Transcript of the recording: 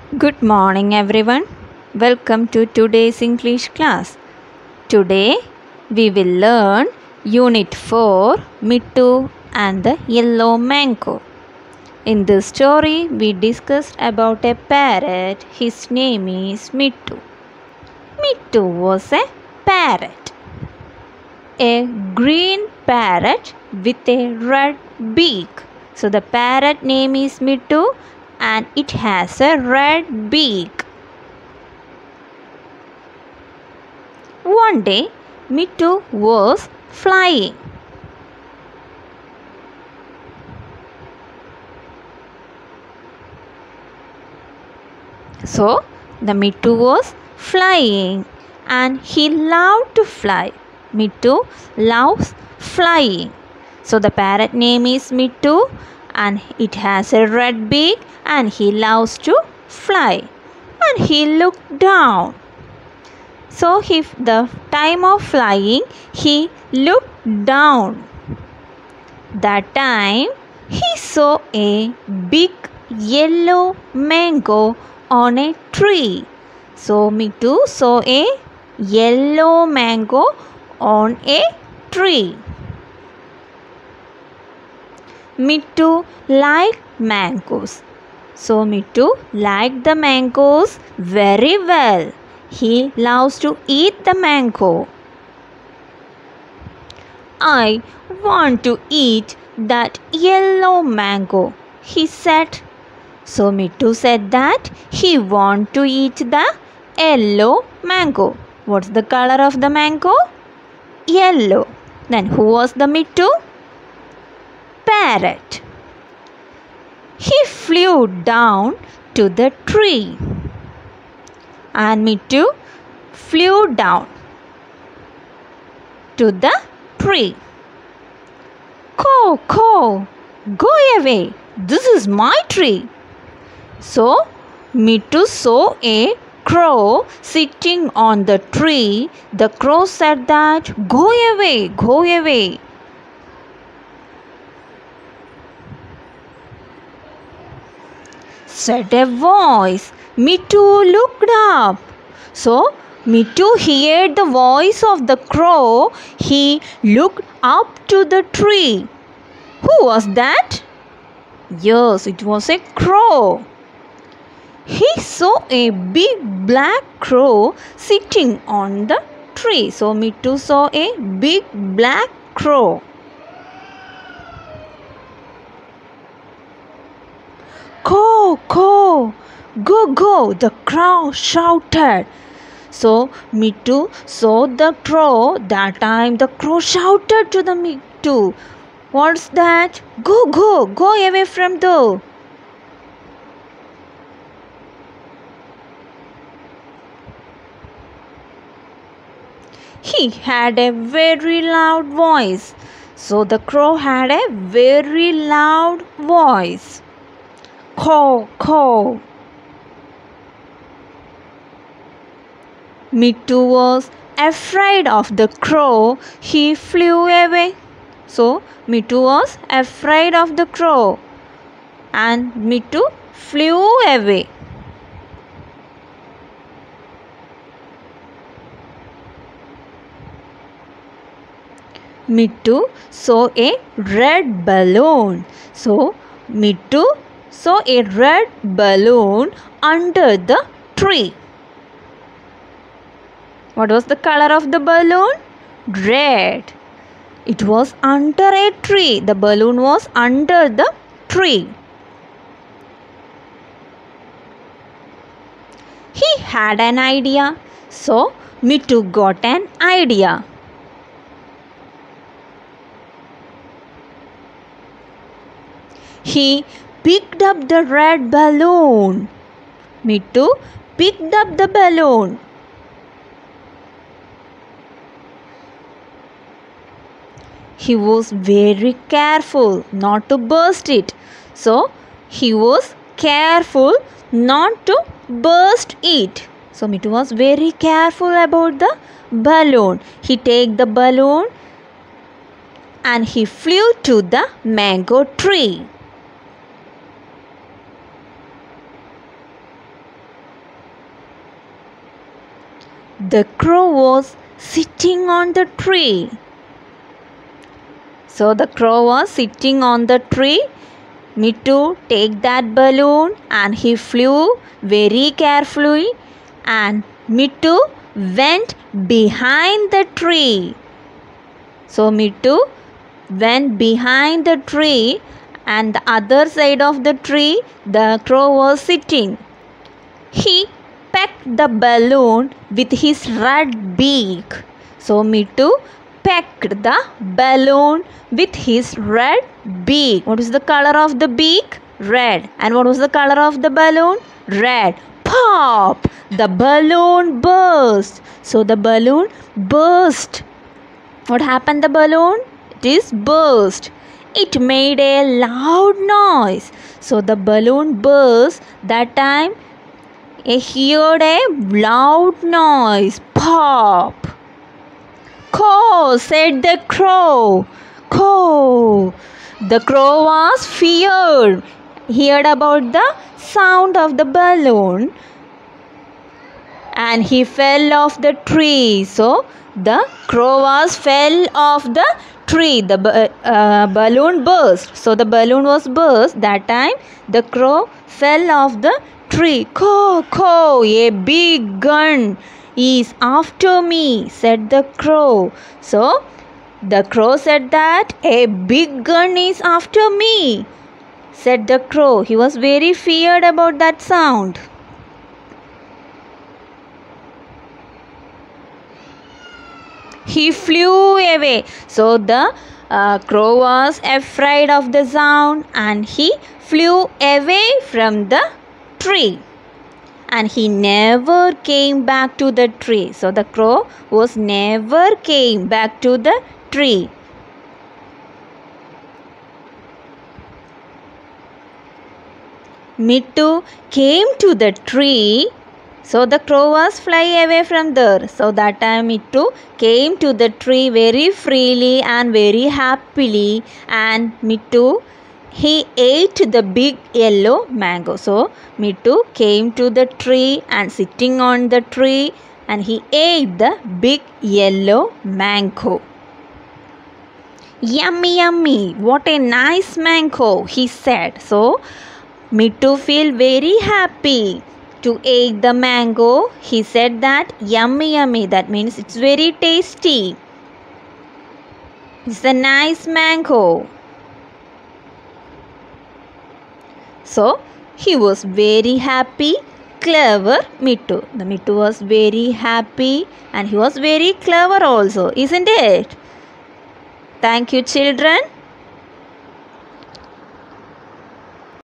Good morning, everyone. Welcome to today's English class. Today we will learn Unit 4 Mittu and the Yellow Mango. In this story, we discussed about a parrot. His name is Mittu. Mittu was a parrot, a green parrot with a red beak. So the parrot name is Mittu and it has a red beak. One day, Mittu was flying. So, the Mittu was flying and he loved to fly. Mittu loves flying. So, the parrot name is Mittu and it has a red beak and he loves to fly. And he looked down. So, if the time of flying, he looked down. That time, he saw a big yellow mango on a tree. So, Mittu saw a yellow mango on a tree. Mittu liked mangoes. So, Mittu liked the mangoes very well. He loves to eat the mango. I want to eat that yellow mango, he said. So Mittu said that he wants to eat the yellow mango. What's the color of the mango? Yellow. Then who was the Mittu? Parrot. He flew down to the tree. And Mittu flew down to the tree. Caw, caw, go away. This is my tree. So, Mittu saw a crow sitting on the tree. The crow said that, go away, go away. Said a voice. Mittu looked up. So, Mittu heard the voice of the crow. He looked up to the tree. Who was that? Yes, it was a crow. He saw a big black crow sitting on the tree. So, Mittu saw a big black crow. Caw, caw, go, go, the crow shouted. So, Mittu saw the crow. That time the crow shouted to the Mittu. What's that? Go, go, go away from there. He had a very loud voice. So the crow had a very loud voice. Caw, caw. Mittu was afraid of the crow. He flew away. So Mittu was afraid of the crow. And Mittu flew away. Mittu saw a red balloon. So Mittu saw a red balloon under the tree. What was the color of the balloon? Red. It was under a tree. The balloon was under the tree. He had an idea. So Mittu got an idea. He picked up the red balloon. Mittu picked up the balloon. He was very careful not to burst it. So, he was careful not to burst it. So, Mittu was very careful about the balloon. He took the balloon and he flew to the mango tree. the crow was sitting on the tree. So the crow was sitting on the tree. Mittu take that balloon and he flew very carefully, and Mittu went behind the tree. So Mittu went behind the tree, and the other side of the tree the crow was sitting. He pecked the balloon with his red beak. So Mittu pecked the balloon with his red beak. What is the color of the beak? Red. And what was the color of the balloon? Red. Pop! The balloon burst. So the balloon burst. What happened to the balloon? It is burst. It made a loud noise. So the balloon burst. That time I heard a loud noise. Pop! Caw, said the crow. Caw. The crow was feared. He heard about the sound of the balloon and he fell off the tree. So the crow was fell off the tree. The balloon burst. So the balloon was burst. That time the crow fell off the tree. Caw, caw, a big gun is after me, said the crow. So the crow said that a big gun is after me, said the crow. He was very feared about that sound. He flew away. So the crow was afraid of the sound and he flew away from the tree. And he never came back to the tree. So the crow was never came back to the tree. Mittu came to the tree. So the crow was fly away from there. So that time Mittu came to the tree very freely and very happily. And Mittu, he ate the big yellow mango. So Mittu came to the tree and sitting on the tree and he ate the big yellow mango. Yummy, yummy, what a nice mango, he said. So Mittu feel very happy to eat the mango. He said that yummy, yummy, that means it's very tasty. It's a nice mango. So he was very happy, clever Mittu. The Mittu was very happy and he was very clever also, isn't it? Thank you, children.